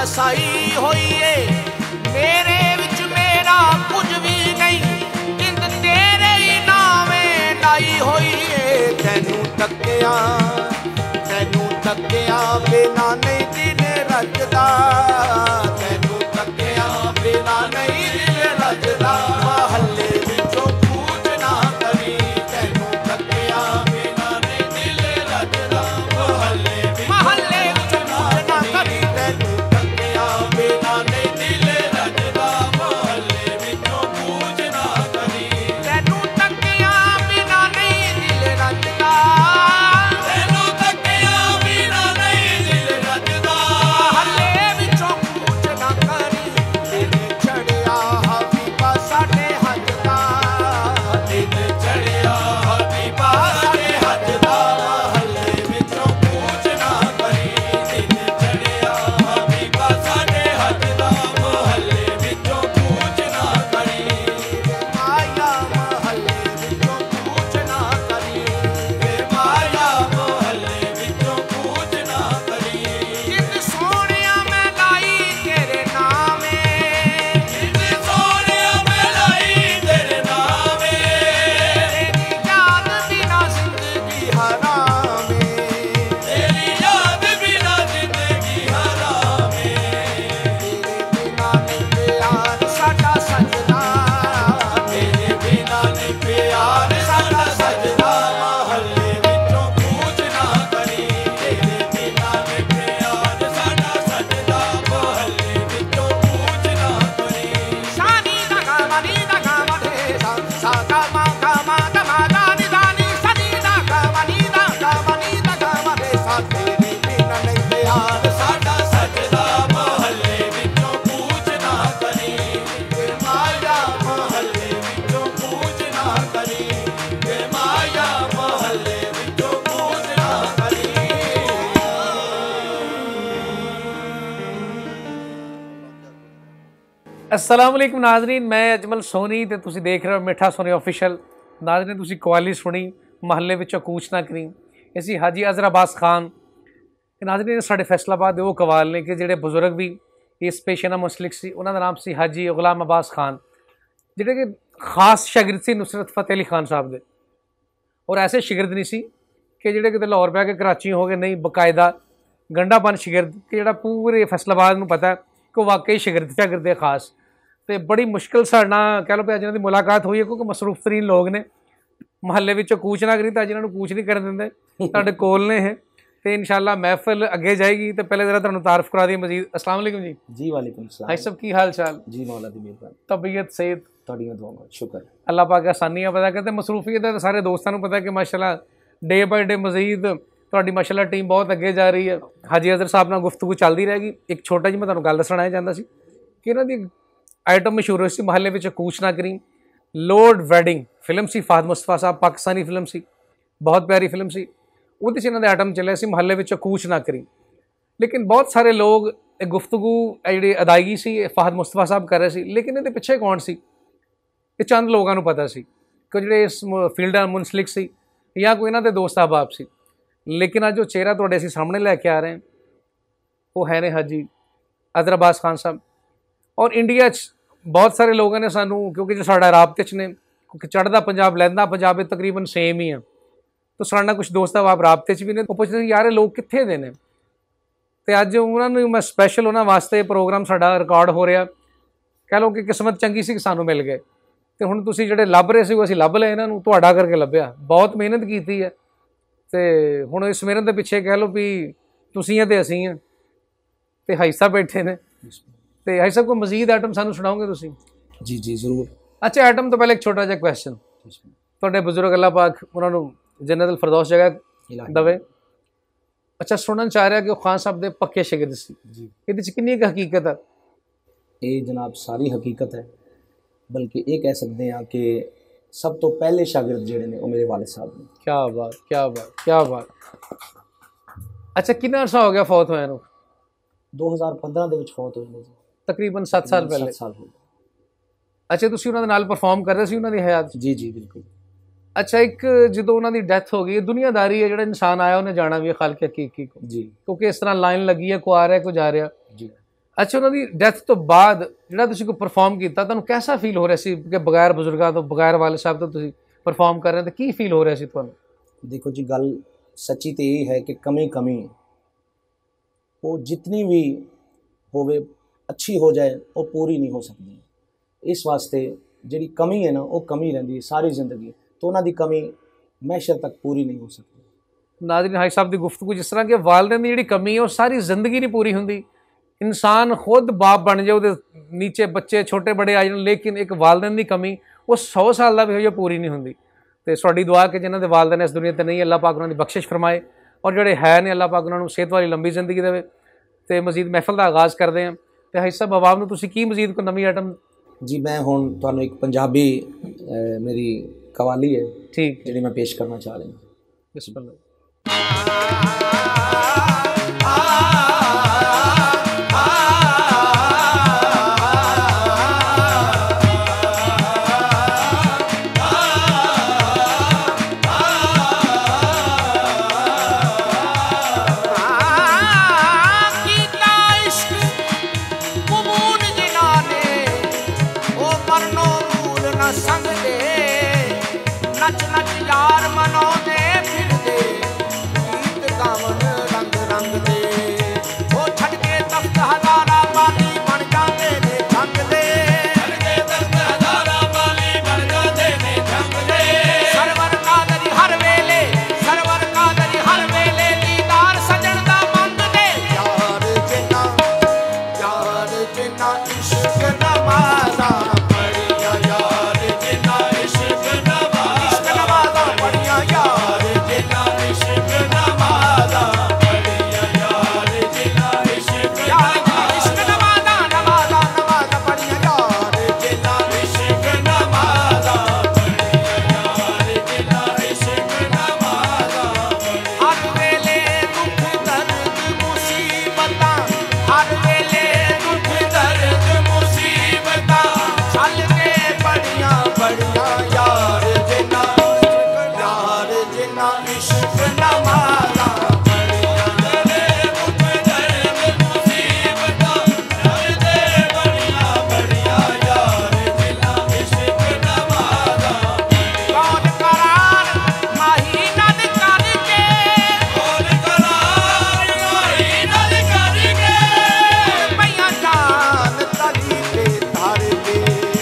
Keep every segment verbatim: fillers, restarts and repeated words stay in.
साई होइए मेरे विच मेरा कुछ भी नहीं जिंद तेरे ही नामे लाई होइए तैनू तकिया तैनू तकिया बिना नहीं दिल रजदा तैनू तकिया बिना नहीं दिल रजदा महल्ले विचों पूछ ना करी तैनू तकिया बिना नहीं दिल रजदा महल्ले महल्ले विचों पूछ ना करी तैनू तकिया बिना नहीं दिल रजदा महल्ले विचों पूछ ना करी तैनू तकिया बिना नहीं दिल रजदा तैनू तकिया बिना नहीं दिल रजदा महल्ले विचों पूछ ना करी दिन चढ़िया हबीबा साडे हज दा दिन चढ़िया हबीबा साडे हज दा महल्ले विचों पूछ ना करी दिन चढ़िया हबीबा साडे हज दा महल्ले विचों पूछ ना करी माया महल्ले विचों पूछ ना करी वे माया महल्ले विचों पूछ ना करी जिंद सोहणिया मैं लाई तेरे नामे जिंद सोहणिया मैं लाई तेरे नामे तेरी याद बिना जिंदगी हराम है तेरी याद बिना जिंदगी हराम है तेरे बिना नहीं प्यार साडा सजना तेरे बिना नहीं प्यार साडा सजना महल्ले विचों पूछ ना करी तेरे बिना नहीं प्यार साडा सजना महल्ले विचों पूछ ना करी सानी दा गा मा नी दा गा मा रे सा सा गा मा गा मा गा मा दा नी दा नी सानी दा गा मा नी दा गा मा नी दा गा मा रे सा तेरे बिना नहीं प्यार साडा सजना महल्ले विचों पूछ ना करी वे माया महल्ले विचों पूछ ना करी वे माया महल्ले विचों पूछ ना करी अस्सलाम वालेकुम नाजरीन, मैं अजमल सोनी ते तुसी देख रहे हो मिठा सोनी ऑफिशियल। नाजरीन तुसी कवाली सुनी महल्ले विचों कूच ना करी, इसी हाजी अजहर अब्बास खान। नाजरीन साढ़े फैसलाबाद वो कवाल ने कि जेडे बजुर्ग भी इस पेशे नाल मुंसलिक सी, उन्होंने नाम सी हाजी गुलाम अब्बास खान, जेडे कि खास शागिर्द सी नुसरत फतेह अली खान साहब दे। और ऐसे शागिर्द नहीं सी कि जेडे कि लाहौर बह के कराची हो गए, नहीं बकायदा गंडापन शागिर्द कि जेड़ा पूरे फैसलाबाद में पता है कि वो वाकई शागिर्द शागिर्द है खास। तो बड़ी मुश्किल साढ़े नाल कह लो कि जिन्होंने मुलाकात हुई है, क्योंकि मसरूफ तरीन लोग ने महल्ले विचों कूच ना करी, तो जिन्होंने कूच नहीं कर देंगे तुहाडे कोल ने है। तो इंशाअल्लाह महफिल अगे जाएगी। तो पहले जरा तुहानू तारफ करा दी मजीद। अस्सलाम वालेकुम जी। जी वालेकुम सलाम। हाई सब की हाल चाल जी मौला दी मेहरबानी, तबीयत सेहत तुहाडियां दुआवां शुक्र अल्लाह पाक आसानियां पता करते। मसरूफियत है तो सारे दोस्तों को पता है कि माशाल्लाह डे बाय डे मजीद तुहाडी माशाल्लाह टीम बहुत अगे जा रही है। हाजी अजहर साहब नाल गुफ्तगू चलती रहेगी। एक छोटा जी मैं तुहानू गल दसना चाहता सी कि इन्हां दी आइटम मशहूर हुई सी महल्ले विच कूच ना करी। लॉर्ड वेडिंग फिल्म सी, फाहद मुस्तफा साहब पाकिस्तानी फिल्म सी, बहुत प्यारी फिल्म सी। उहदे च इन्हां दे आइटम चले सी महल्ले विच कूच ना करी। लेकिन बहुत सारे लोग गुफ्तगू जी अदायगी सी फाहद मुस्तफा साहब कर रहे सी, लेकिन ये पिछे कौन सी ये चंद लोगों को पता सी कि जो इस फील्ड मुंसलिक सी या कोई इन्हां दे दोस्त अहबाब सी। लेकिन अज जो चेहरा तुहाडे असीं सामने लैके आ रहे हैं वो है ने हाजी अजहर अब्बास खान साहब। और इंडिया च बहुत सारे लोगों ने सानू, क्योंकि जो साडा राबते च ने, क्योंकि चढ़दा पंजाब लैंदा पंजाब तकरीबन सेम ही है, तो साडे नाल कुछ दोस्त अहबाब राबते च भी ने। वो पुछदे यार लोग कित्थे दे ने। तो अज उन्होंने मैं स्पैशल उन्होंने वास्ते प्रोग्राम साडा रिकॉर्ड हो रहा, कह लो कि किस्मत चंगी सी कि सानू मिल गए। तो हुण तुसीं जिहड़े लभ रहे सी असीं लभ लए, इन्हां नूं तुहाडा करके लभ्या। बहुत मेहनत की है तो हुण इस मेहनत के पिछे कह लो भी तुसीं हैं तो असीं हैं। तो हाई साहब बैठे ने, तो हाई साहब को मजीद आइटम सानू सुनाओगे तुसीं? जी जी जरूर। अच्छा आइटम तो पहले एक छोटा जिहा क्वेश्चन, तुहाडे बुजुर्ग अल्लाह पाक उन्होंने जन्नत अल फिरदौस जगह दवे। अच्छा सुनन चाह रहा कि वो खान साहब दे पक्के शागिर्द सी, इहदे च कितनी हकीकत है? ये जनाब सारी हकीकत है, बल्कि ये कह सकते हैं कि सब तो पहले शागिर्द जिहड़े ने वो मेरे वालिद साहब ने। क्या बात क्या बात क्या बात। अच्छा कितना अर्सा हो गया फौत होए नूं? दो हज़ार पंद्रह ਦੇ ਵਿੱਚ ਫੌਤ ਹੋਏ ਨੇ ਜੀ, तकरीबन सत्त साल पहले। साल हो गए। अच्छा तुसीं उन्हां दे नाल परफॉर्म कर रहे सी उन्हां दी हयात? जी जी बिल्कुल। अच्छा एक जो उन्होंने डेथ हो गई, दुनियादारी है, जो इंसान आया उन्हें जाना भी है खाल के हकीकी को जी, क्योंकि इस तरह लाइन लगी है, को आ रहा है को जा रहा। जी ਅੱਛਾ, ਉਹਨਾਂ ਦੀ ਡੈਥ ਤੋਂ ਬਾਅਦ ਜਿਹੜਾ ਤੁਸੀਂ ਕੋਈ ਪਰਫਾਰਮ ਕੀਤਾ ਤੁਹਾਨੂੰ ਕਿਹਦਾ ਫੀਲ ਹੋ ਰਿਹਾ ਸੀ ਕਿ ਬਗੈਰ ਬਜ਼ੁਰਗਾਂ ਤੋਂ ਬਗੈਰ ਵਾਲਿਦ ਸਾਹਿਬ ਤੋਂ ਤੁਸੀਂ ਪਰਫਾਰਮ ਕਰ ਰਹੇ ਹੋ, ਤਾਂ ਕੀ ਫੀਲ ਹੋ ਰਿਹਾ ਸੀ ਤੁਹਾਨੂੰ? देखो जी, गल सच्ची तो यही है कि कमी कमी वो जितनी भी होवे अच्छी हो जाए वो पूरी नहीं हो सकती। इस वास्ते जिहड़ी कमी है ना वो कमी रहिंदी है सारी जिंदगी, तो उन्हां दी कमी मैशर तक पूरी नहीं हो सकती। नाज़रीन, हाजी साहब की गुफ्तगू जिस तरह कि वालिदैन की जिहड़ी कमी है वो सारी जिंदगी नहीं पूरी हुंदी। इंसान खुद बाप बन जाए, वो नीचे बच्चे छोटे बड़े आ जाए, लेकिन एक वालिदैन की कमी वो सौ साल का भी हो जाए पूरी नहीं हुंदी। तो साड़ी दुआ कि जिन्हों के वालिदैन इस दुनिया पर नहीं, अल्लाह पाक उन्होंने बख्शिश फरमाए, और जोड़े है ने अल्लाह पाक उन्होंने सेहत वाली लंबी जिंदगी देवे। तो मजीद महफिल का आगाज़ करते हैं। तो हाजी साहब, आवाम नूं तुसीं की मजीद कोई नवीं आइटम? जी मैं हुण तुहानूं एक पंजाबी मेरी कवाली है ठीक जिहड़ी मैं पेश करना चाह रही हूँ। बिस्मिल्लाह। नच नच यार मनाउंदे फिरदे, गीत गावन रंग रंग दे। ओ छड़ के तख्त हज़ारा वाली बन जांदे ने जंग दे, छड़ के तख्त हज़ारा वाली बन जांदे ने जंग दे। सरवर कादरी हर वेले, सरवर कादरी हर वेले दीदार सजण दा मंगदे। यार जिन्ना यार जिन्ना इश्क नवाज़ा पढ़िया, यार जिन्ना इश्क नवाज़ा पढ़िया, यार जिन्ना इश्क नवाज़ा पढ़िया, यार जिन्ना इश्क यार इश्क नवाज़ा नवाज़ा नवाज़ा पढ़िया, यार जिन्ना इश्क नवाज़ा पढ़िया, यार जिन्ना इश्क नवाज़ा पढ़िया। हर वेले दुख दर्द मुसीबतां, हर वेले दुख दर्द मुसीबतां चल के बड़ियां बड़ियां, यार जिन्ना यार जिन्ना इश्क नवाज़ा पढ़िया, दुख दर्द मुसीबतां चल के बड़ियां बड़ियां, यार जिन्ना इश्क नवाज़ा पढ़िया। कौन करार माही नद करके, कौन करार माही नद करके, मैया जान तली ते धर के,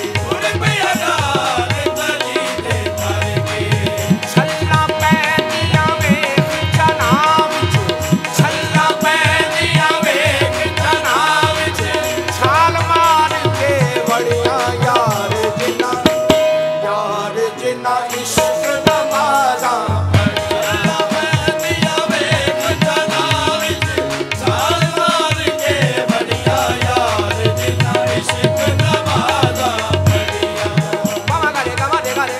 मैया जान तली ते धर के। छल्ला पैंदियां वेख चनाव च, छल्ला पैंदियां वेख चनाव च, छाल मार के बड़ियां, यार जिन्ना यार जिन्ना इश्क नवाज़ा पढ़िया। पैंदियां वेख चनाव च, छाल मार के बड़ियां, यार जिन्ना इश्क नवाज़ा पढ़िया। मामा गा रे गा मा रे गा रे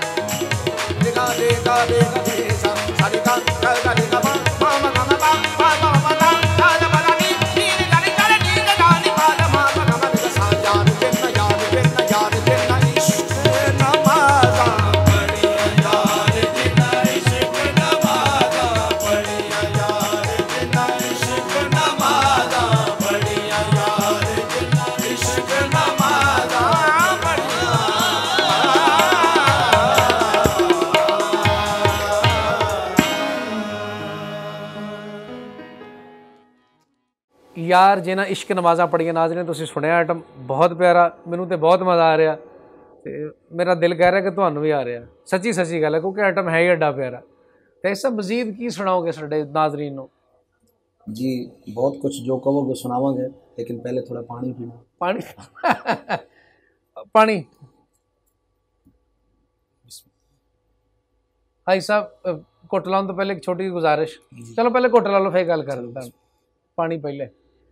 रे गा रे गा रे गा रे सा सा रे गा गा गा रे गा मा मा मा गा मा पा पा मा मा गा गा गा मा गा नी नी रे गा रे गा रे नी रे गा नी पा गा मा मा गा मा रे गा सा। यार जिन्ना यार जिन्ना यार जिन्ना इश्क नवाज़ा पढ़िया, यार जिन्ना इश्क नवाज़ा पढ़िया, यार जिन्ना इश्क नवाज़ा पढ़िया, यार जिन्ना इश्क नवाज़ा पढ़िया। यार जिन्ना इश्क नवाज़ा पढ़िया। नाज़रीन, तुसीं सुनिया आइटम, बहुत प्यारा, मैनूं तो बहुत मज़ा आ रहा, ते मेरा दिल कह रहा कि तुहानूं भी आ रहा। सच्ची सच्ची गल है, क्योंकि आइटम है ही एडा प्यारा। तो इस मजीद की सुनाओगे साडे नाज़रीन नूं? जी बहुत कुछ जो कहोगे सुनावांगे, लेकिन पहले थोड़ा पानी पीना। पानी पानी भाई साहब, घुट लाने तो पहले एक छोटी गुजारिश। चलो पहले घुट ला लो, फिर गल कर देता। पानी पहले।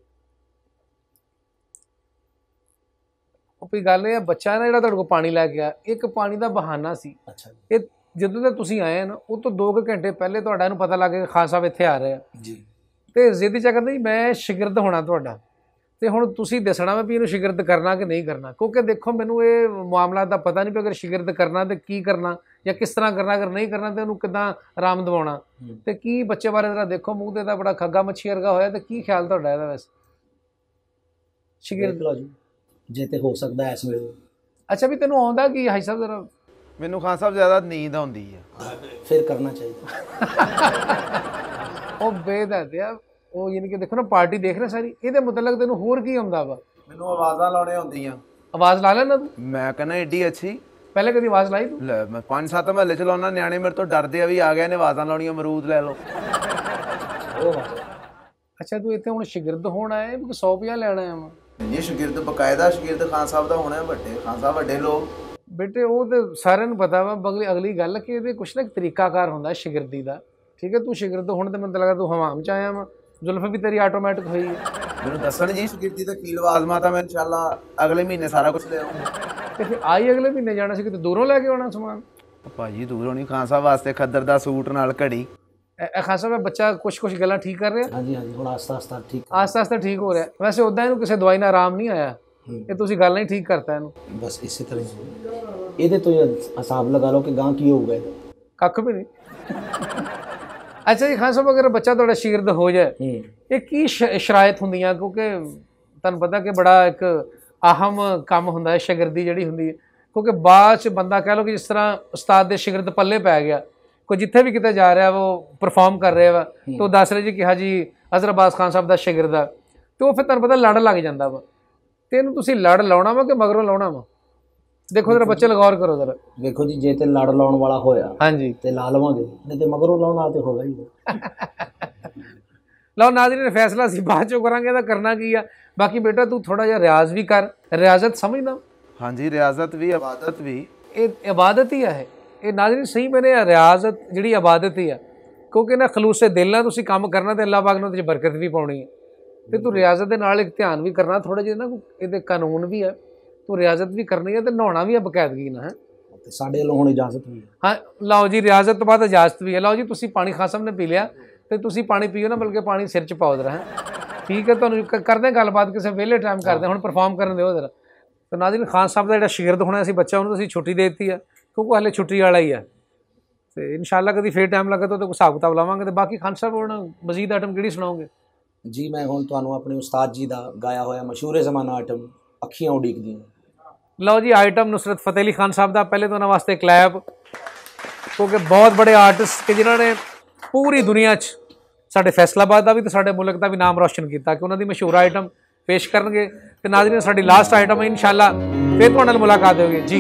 कोई गल है, बच्चा ना जो को पानी लैके आया, एक पानी का बहाना सी। अच्छा ये ਜਦੋਂ ਦੇ ਤੁਸੀਂ ਆਏ ਨਾ, ਉਹ ਤੋਂ ਦੋ ਕੁ ਘੰਟੇ ਪਹਿਲੇ ਤੁਹਾਡਾ ਇਹਨੂੰ ਪਤਾ ਲੱਗ ਗਿਆ ਖਾਨ ਸਾਹਿਬ ਇੱਥੇ ਆ ਰਹੇ ਆ ਜੀ, ਤੇ ਜ਼ਿੱਦ ਚ ਕਹਿੰਦਾ ਜੀ ਮੈਂ ਸ਼ਾਗਿਰਦ ਹੋਣਾ ਤੁਹਾਡਾ, ਤੇ ਹੁਣ ਤੁਸੀਂ ਦੱਸਣਾ ਮੈਂ ਵੀ ਇਹਨੂੰ ਸ਼ਾਗਿਰਦ ਕਰਨਾ ਕਿ ਨਹੀਂ ਕਰਨਾ। ਕਿਉਂਕਿ ਦੇਖੋ ਮੈਨੂੰ ਇਹ ਮਾਮਲਾ ਦਾ ਪਤਾ ਨਹੀਂ ਵੀ ਅਗਰ ਸ਼ਾਗਿਰਦ ਕਰਨਾ ਤੇ ਕੀ ਕਰਨਾ ਜਾਂ ਕਿਸ ਤਰ੍ਹਾਂ ਕਰਨਾ, ਅਗਰ ਨਹੀਂ ਕਰਨਾ ਤੇ ਉਹਨੂੰ ਕਿੱਦਾਂ ਆਰਾਮ ਦਿਵਾਉਣਾ। ਤੇ ਕੀ ਬੱਚੇ ਬਾਰੇ ਜ਼ਰਾ ਦੇਖੋ, ਮੂੰਹ ਤੇ ਤਾਂ ਬੜਾ ਖੱਗਾ ਮੱਛੀ ਵਰਗਾ ਹੋਇਆ, ਤੇ ਕੀ ਖਿਆਲ ਤੁਹਾਡਾ ਇਹਦਾ ਵੈਸੇ? ਸ਼ਾਗਿਰਦ? ਦੇਖ ਲਓ ਜੀ ਜੇ ਤੇ ਹੋ ਸਕਦਾ ਇਸ ਵੇਲੇ। ਅੱਛਾ ਵੀ ਤੈਨੂੰ ਆਉਂਦਾ ਕੀ ਹਾਈ ਸਾਹਿਬ ਜ਼ਰਾ? ਮੈਨੂੰ ਖਾਨ ਸਾਹਿਬ ਜ਼ਿਆਦਾ ਨੀਂਦ ਆਉਂਦੀ ਆ। ਫਿਰ ਕਰਨਾ ਚਾਹੀਦਾ। ਉਹ ਬੇਦਰਦਿਆ ਉਹ ਯਾਨੀ ਕਿ ਦੇਖੋ ਨਾ ਪਾਰਟੀ ਦੇਖ ਰਿਹਾ ਸਾਰੀ, ਇਹਦੇ ਮੁਤਲਕ ਤੈਨੂੰ ਹੋਰ ਕੀ ਆਉਂਦਾ ਵਾ? ਮੈਨੂੰ ਆਵਾਜ਼ਾਂ ਲਾਉਣੇ ਆਉਂਦੀਆਂ। ਆਵਾਜ਼ ਲਾ ਲੈਣਾ ਤੂੰ? ਮੈਂ ਕਹਿੰਦਾ ਏਡੀ ਅੱਛੀ। ਪਹਿਲੇ ਕਦੀ ਆਵਾਜ਼ ਲਾਈ ਤੂੰ? ਲੈ ਮੈਂ ਪੰਜ ਸੱਤ ਮਹੱਲੇ ਚ ਲਾਉਣਾ, ਨਿਆਣੇ ਮੇਰੇ ਤੋਂ ਡਰਦੇ ਆ ਵੀ ਆ ਗਏ ਨੇ ਆਵਾਜ਼ਾਂ ਲਾਉਣੀਆਂ, ਅਮਰੂਦ ਲੈ ਲਓ। ਅੱਛਾ ਤੂੰ ਇੱਥੇ ਹੁਣ ਸ਼ਾਗਿਰਦ ਹੋਣ ਆਇਆ ਹੈ ਕਿ ਸੌ ਪੰਜਾਹ ਲੈਣਾ ਆਇਆ ਵਾ? ਇਹ ਸ਼ਾਗਿਰਦ ਬਕਾਇਦਾ ਸ਼ਾਗਿਰਦ ਖਾਨ ਸਾਹਿਬ ਦਾ ਹੋਣਾ, ਵੱਡੇ ਖਾਨ ਸਾਹਿਬ ਵੱਡੇ ਲੋਕ। ਬੇਟੇ ਉਹ ਤੇ ਸਾਰਿਆਂ ਨੂੰ ਪਤਾ ਵਾ, ਅਗਲੀ ਅਗਲੀ ਗੱਲ ਕਿ ਇਹਦੇ ਕੁਛ ਨਾ ਇੱਕ ਤਰੀਕਾਕਾਰ ਹੁੰਦਾ ਸ਼ਾਗਿਰਦੀ ਦਾ। ਠੀਕ ਹੈ ਤੂੰ ਸ਼ਾਗਿਰਦ ਹੁਣ ਤੇ ਮੈਨੂੰ ਲੱਗਾ ਤੂੰ ਹਵਾਮ ਚ ਆਇਆ ਵਾ, ਜ਼ੁਲਫ ਵੀ ਤੇਰੀ ਆਟੋਮੈਟਿਕ ਹੋਈ ਹੈ। ਮੈਨੂੰ ਦੱਸਣ ਜੀ ਸ਼ਾਗਿਰਦੀ ਦਾ ਕੀ ਲਵਾਜ਼ਮਾਂ, ਤਾਂ ਮੈਂ ਇਨਸ਼ਾਅੱਲਾ ਅਗਲੇ ਮਹੀਨੇ ਸਾਰਾ ਕੁਝ ਲੈ ਆਉਂਗਾ। ਤੇ ਫਿਰ ਆਈ ਅਗਲੇ ਮਹੀਨੇ ਜਾਣਾ ਸੀ ਕਿ ਦੂਰੋਂ ਲੈ ਕੇ ਆਉਣਾ ਸਮਾਨ? ਭਾਜੀ ਦੂਰੋਂ ਨਹੀਂ, ਖਾਨ ਸਾਹਿਬ ਵਾਸਤੇ ਖੱਦਰ ਦਾ ਸੂਟ ਨਾਲ ਘੜੀ। ਇਹ ਖਾਸਾ ਮੈਂ ਬੱਚਾ ਕੁਛ ਕੁਛ ਗੱਲਾਂ ਠੀਕ ਕਰ ਰਿਹਾ? ਹਾਂਜੀ ਹਾਂਜੀ ਹੁਣ ਆਸਤਾ ਆਸਤਾ ਠੀਕ। ਆਸਤਾ ਆਸਤਾ ਠੀਕ ਹੋ ਰਿਹਾ। ਵੈਸੇ ਉਦਾਂ ਇਹਨੂੰ ਕਿਸੇ ਦਵਾਈ ਨਾਲ ਆਰਾਮ ਨਹੀਂ ਆਇਆ, ਇਹ ਤੁਸੀਂ ਗੱਲ ਨਹੀਂ ਠੀਕ ਕਰਤਾ ਇਹਨੂੰ। ਬਸ ਇਸੇ ਤਰ੍ਹਾਂ ਹੀ ਇਹਦੇ ਤੋਂ ਹਿਸਾਬ ਲਗਾ ਲਓ ਕਿ ਗਾਂ ਕੀ ਹੋਊਗਾ। ਕੱਖ ਵੀ ਨਹੀਂ। ਅੱਛਾ ਜੀ ਖਾਨ ਸਾਹਿਬ ਅਗਰ ਬੱਚਾ ਤੁਹਾਡਾ ਸ਼ਾਗਿਰਦ ਹੋ ਜਾਏ, ਇਹ ਕੀ ਸ਼ਰਾਇਤ ਹੁੰਦੀਆਂ? ਕਿਉਂਕਿ ਤੁਹਾਨੂੰ ਪਤਾ ਕਿ ਬੜਾ ਇੱਕ ਅਹਿਮ ਕੰਮ ਹੁੰਦਾ ਹੈ ਸ਼ਾਗਿਰਦੀ ਜਿਹੜੀ ਹੁੰਦੀ ਹੈ, ਕਿਉਂਕਿ ਬਾਅਦ 'ਚ ਬੰਦਾ ਕਹਿ ਲਓ ਕਿ ਜਿਸ ਤਰ੍ਹਾਂ ਉਸਤਾਦ ਦੇ ਸ਼ਾਗਿਰਦ ਪੱਲੇ ਪੈ ਗਿਆ, ਕੋਈ ਜਿੱਥੇ ਵੀ ਕਿਤੇ ਜਾ ਰਿਹਾ ਉਹ ਪਰਫਾਰਮ ਕਰ ਰਿਹਾ ਵਾ ਤੇ ਉਹ ਦੱਸ ਰਹੇ ਜੀ ਕਿ ਹਾਜੀ ਅਜ਼ਹਰ ਅਬਾਸ ਖਾਨ ਸਾਹਿਬ ਦਾ ਸ਼ਾਗਿਰਦ ਆ, ਤੇ ਉਹ ਫਿਰ ਤੁਹਾਨੂੰ ਪਤਾ ਲੜ ਲੱਗ ਜਾਂਦਾ ਵਾ। ਤੇ ਇਹਨੂੰ ਤੁਸੀਂ ਲੜ ਲਾਉਣਾ ਵਾ ਕਿ ਮਗਰੋਂ ਲਾਉਣਾ ਵਾ? ਦੇਖੋ ਜ਼ਰਾ ਬੱਚੇ ਗੌਰ ਕਰੋ ਜ਼ਰਾ। ਵੇਖੋ ਜੀ ਜੇ ਤੇ ਲੜ ਲਾਉਣ ਵਾਲਾ ਹੋਇਆ ਹਾਂਜੀ ਤੇ ਲਾ ਲਵਾਂਗੇ, ਨਹੀਂ ਤੇ ਮਗਰੋਂ ਲਾਉਣ ਵਾਲਾ ਤੇ ਹੋਗਾ ਹੀ। ਲਓ ਨਾਜ਼ਰੀਨ ਫੈਸਲਾ ਅਸੀਂ ਬਾਅਦ ਚੋਂ ਕਰਾਂਗੇ ਇਹਦਾ ਕਰਨਾ ਕੀ ਆ। ਬਾਕੀ ਬੇਟਾ ਤੂੰ ਥੋੜਾ ਜਿਹਾ ਰਿਆਜ਼ ਵੀ ਕਰ। ਰਿਆਜ਼ਤ ਸਮਝਦਾ? ਹਾਂਜੀ ਰਿਆਜ਼ਤ ਵੀ ਇਬਾਦਤ ਵੀ। ਇਹ ਇਬਾਦਤ ਹੀ ਆ ਇਹ ਇਹ ਨਾਜ਼ਰੀਨ ਸਹੀ ਮੈਨੇ ਰਿਆਜ਼ਤ ਜਿਹੜੀ ਇਬਾਦਤ ਹੀ ਆ, ਕਿਉਂਕਿ ਨਾ ਖਲੂਸੇ ਦਿਲ ਨਾਲ ਤੁਸੀਂ ਕੰਮ ਕਰਨਾ ਤੇ ਅੱਲਾਹ ਪਾਕ ਨੇ ਉਹਦੇ 'ਚ ਬਰਕਤ ਵੀ ਪਾਉਣੀ ਹੈ। ਤੇ ਤੂੰ ਰਿਆਜ਼ਤ ਦੇ ਨਾਲ ਇੱਕ ਧਿਆਨ ਵੀ ਕਰਨਾ ਥੋੜਾ ਜਿਹਾ ਨਾ, ਇਹਦੇ ਕਾਨੂੰਨ ਵੀ ਆ, ਤੂੰ ਰਿਆਜ਼ਤ ਵੀ ਕਰਨੀ ਹੈ ਤੇ ਨਹਾਉਣਾ ਵੀ ਆ ਬਕਾਇਦਗੀ ਨਾਲ। ਹੈ ਤੇ ਸਾਡੇ ਵੱਲੋਂ ਹੁਣ ਇਜਾਜ਼ਤ ਵੀ ਹੈ। ਹਾਂ ਲਓ ਜੀ ਰਿਆਜ਼ਤ ਤੋਂ ਬਾਅਦ ਇਜਾਜ਼ਤ ਵੀ ਹੈ। ਲਓ ਜੀ ਤੁਸੀਂ ਪਾਣੀ ਖਾਨ ਸਾਹਿਬ ਨੇ ਪੀ ਲਿਆ ਤੇ ਤੁਸੀਂ ਪਾਣੀ ਪੀਓ ਨਾ, ਬਲਕਿ ਪਾਣੀ ਸਿਰ 'ਚ ਪਾਓ ਜ਼ਰਾ। ਹੈ ਠੀਕ ਹੈ ਤੁਹਾਨੂੰ ਕਰਦੇ ਗੱਲਬਾਤ ਕਿਸੇ ਵਿਹਲੇ ਟਾਈਮ ਕਰਦੇ, ਹੁਣ ਪਰਫਾਰਮ ਕਰਨ ਦਿਓ ਜ਼ਰਾ। ਤੇ ਨਾਜ਼ਰੀਨ ਖਾਨ ਸਾਹਿਬ ਦਾ ਜਿਹੜਾ ਸ਼ਾਗਿਰਦ ਹੋਣਾ ਸੀ ਬੱਚਾ, ਉਹਨੂੰ ਤੁਸੀਂ ਛੁੱਟੀ ਦੇ ਦਿੱਤੀ ਆ ਕਿਉਂਕਿ ਹਾਲੇ ਛੁੱਟੀ ਵਾਲਾ ਹੀ ਆ। ਤੇ ਇਨਸ਼ਾਅੱਲਾ ਕਦੀ ਫੇਰ ਟਾਈਮ ਲੱਗੇ ਤਾਂ ਉਹਦੇ ਹਿਸਾਬ ਕਿਤਾਬ ਲਾਵਾਂਗੇ। ਤੇ ਬਾਕੀ ਖਾਨ ਸਾਹਿਬ ਹੁਣ ਮਜ਼ੀਦ ਆਈਟਮ ਕਿਹੜੀ ਸੁਣਾਓਗੇ? ਜੀ ਮੈਂ ਹੁਣ ਤੁਹਾਨੂੰ ਆਪਣੇ ਉਸਤਾਦ ਜੀ ਦਾ ਗਾਇਆ ਹੋਇਆ ਮਸ਼ਹੂਰ ਜ਼ਮਾਨਾ ਆਈਟਮ ਅੱਖੀਆਂ ਉਡੀਕਦੀਆਂ। ਲਓ ਜੀ ਆਈਟਮ ਨੁਸਰਤ ਫਤਿਹ ਅਲੀ ਖਾਨ ਸਾਹਿਬ ਦਾ। ਪਹਿਲੇ ਤਾਂ ਉਹਨਾਂ ਵਾਸਤੇ ਕਲੈਪ, ਕਿਉਂਕਿ ਬਹੁਤ ਬੜੇ ਆਰਟਿਸਟ ਕਿ ਜਿਨ੍ਹਾਂ ਨੇ ਪੂਰੀ ਦੁਨੀਆ 'ਚ ਸਾਡੇ ਫੈਸਲਾਬਾਦ ਦਾ ਵੀ ਤੇ ਸਾਡੇ ਮੁਲਕ ਦਾ ਵੀ ਨਾਮ ਰੋਸ਼ਨ ਕੀਤਾ, ਕਿ ਉਹਨਾਂ ਦੀ ਮਸ਼ਹੂਰ ਆਈਟਮ ਪੇਸ਼ ਕਰਨਗੇ। ਤੇ ਨਾਜ਼ਰੀਨ ਸਾਡੀ ਲਾਸਟ ਆਈਟਮ ਹੈ ਇਨਸ਼ਾਅੱਲਾ, ਫਿਰ ਤੁਹਾਡੇ ਨਾਲ ਮੁਲਾਕਾਤ ਹੋਵੇਗੀ ਜੀ।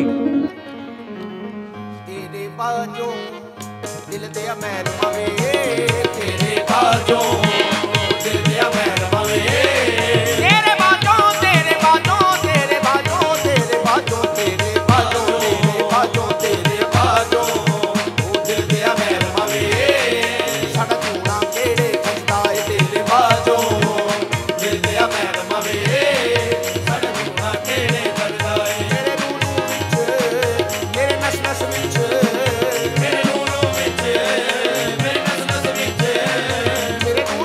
ਤੇਰੇ ਬਾਝੋਂ ਦਿਲ ਤੇ ਅਮੈਲ ਪਵੇ, ਤੇਰੇ ਬਾਝੋਂ ਦਿਲ ਤੇ ਅਮੈਲ ਪਵੇ, ਤੇਰੇ ਬਾਝੋਂ ਤੇਰੇ ਬਾਝੋਂ ਤੇਰੇ ਬਾਝੋਂ ਤੇਰੇ ਬਾਝੋਂ ਤੇਰੇ ਬਾਝੋਂ ਤੇਰੇ ਬਾਝੋਂ ਤੇਰੇ ਬਾਝੋਂ ਉਹ ਦਿਲ ਤੇ ਅਮੈਲ ਪਵੇ, ਸਾਡਾ ਚੂੜਾ ਕਿਹੜੇ ਖੰਦਾ ਏ ਤੇਰੇ ਬਾਝੋਂ ਦਿਲ ਤੇ ਅਮੈਲ ਪਵੇ, ਸਾਡਾ ਚੂੜਾ ਕਿਹੜੇ ਖੰਦਾ ਏ ਤੇਰੇ ਨੂਰੂ ਵਿੱਚ ਤੇਰੇ ਨਸ ਨਸ ਵਿੱਚ, ਤੇਰੇ ਨੂਰੂ ਵਿੱਚ ਮੇਰੇ ਨਸ ਨਸ ਵਿੱਚ, ਮੇਰੇ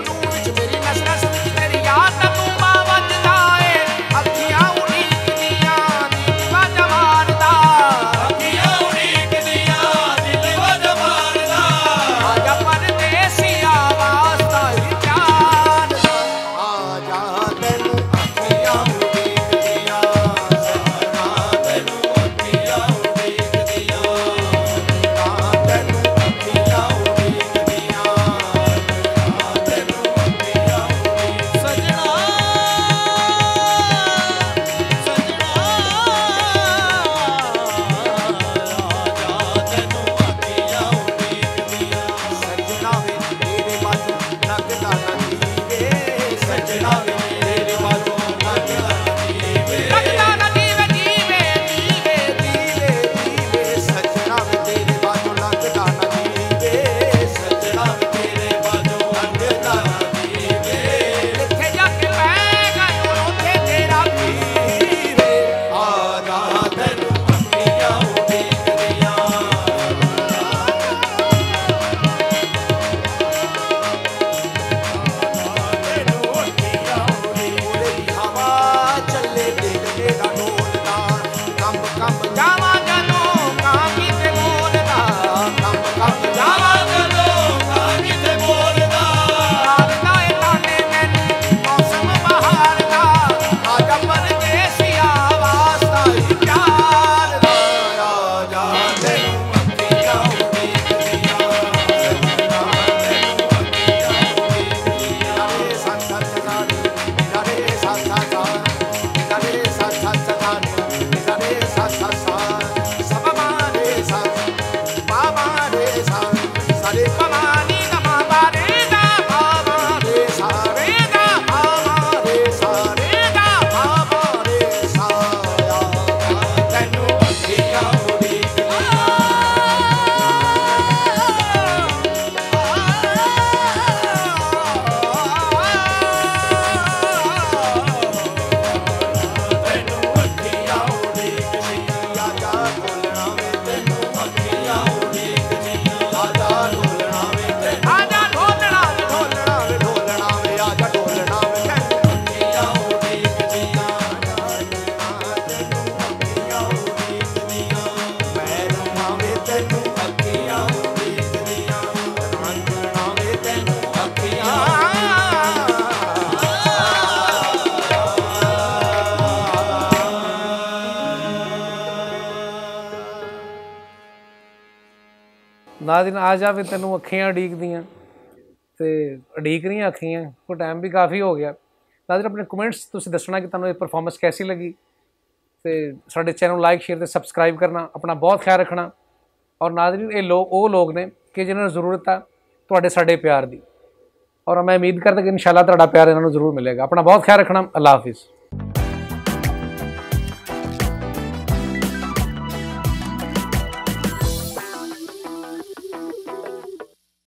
नाज़रीन आ जावे तेनों अखियां उड़ीकदियां ते उड़ीक रही अखियां, को टाइम भी काफ़ी हो गया। नाज़रीन अपने कमेंट्स तुसीं दसना कि तुहानूं ये परफॉर्मेंस कैसी लगी, ते साडे चैनल लाइक शेयर ते सबसक्राइब करना, अपना बहुत ख्याल रखना। और नाज़रीन ये लोग वो लोग ने कि जिन्होंने जरूरत है तुहाडे साडे प्यार दी, और मैं उम्मीद करदा कि इंशाअल्लाह तुहाडा प्यार इन्हां नूं जरूर मिलेगा। अपना बहुत ख्याल रखना। अल्लाह हाफिज़।